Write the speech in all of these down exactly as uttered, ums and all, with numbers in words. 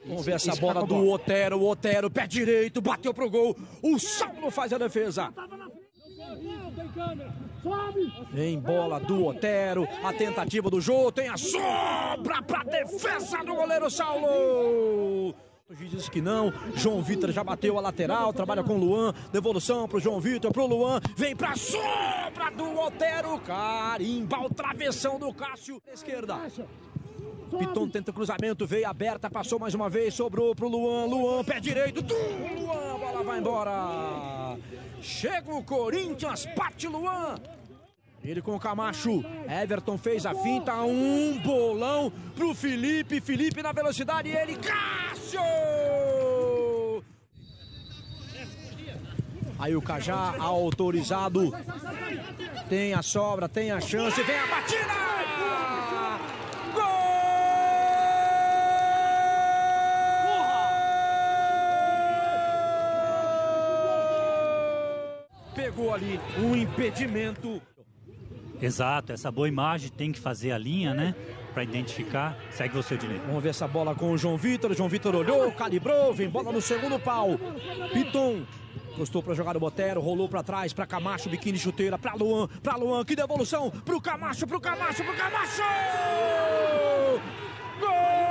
Vamos ver essa bola do Otero, o Otero, pé direito, bateu pro gol, o Saulo faz a defesa. Em bola do Otero, a tentativa do Jô, tem a sobra pra defesa do goleiro Saulo. O juiz disse que não, João Vitor já bateu a lateral, trabalha com o Luan, devolução pro João Vitor, pro Luan, vem pra sobra do Otero, carimba o travessão do Cássio, esquerda. Piton tenta cruzamento, veio aberta, passou mais uma vez, sobrou pro Luan, Luan, pé direito, do Luan, a bola vai embora. Chega o Corinthians, bate Luan. Ele com o Camacho, Everton fez a finta, um bolão pro Felipe, Felipe na velocidade e ele, Cássio! Aí o Cajá autorizado, tem a sobra, tem a chance, vem a batida! Pegou ali um impedimento. Exato, essa boa imagem tem que fazer a linha, né? Para identificar. Segue você, Odinei. Vamos ver essa bola com o João Vitor. O João Vitor olhou, calibrou, vem bola no segundo pau. Piton gostou para jogar o Botero, rolou para trás, para Camacho, biquíni chuteira, para Luan, para Luan, que devolução, pro Camacho, pro Camacho, pro Camacho! Gol!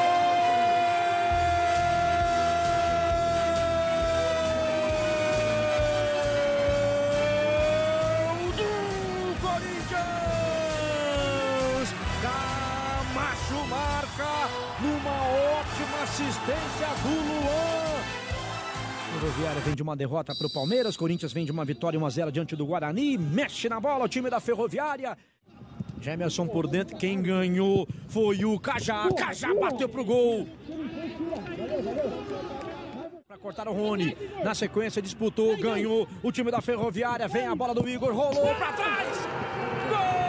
Camacho marca numa ótima assistência do Luan. Ferroviária vem de uma derrota para o Palmeiras, Corinthians vem de uma vitória um a zero diante do Guarani, mexe na bola o time da Ferroviária. Gemerson por dentro, quem ganhou foi o Cajá, Cajá bateu pro gol. Para cortar o Rony, na sequência disputou, ganhou o time da Ferroviária, vem a bola do Igor, rolou para trás. Gol!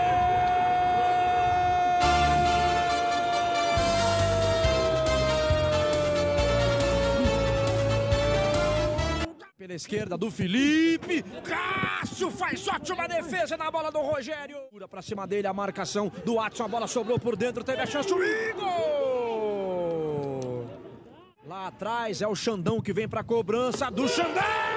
Pela esquerda do Felipe, Cássio faz ótima defesa na bola do Rogério. Pra cima dele a marcação do Watson, a bola sobrou por dentro, teve a chance o Igor. Lá atrás é o Xandão que vem pra cobrança do Xandão.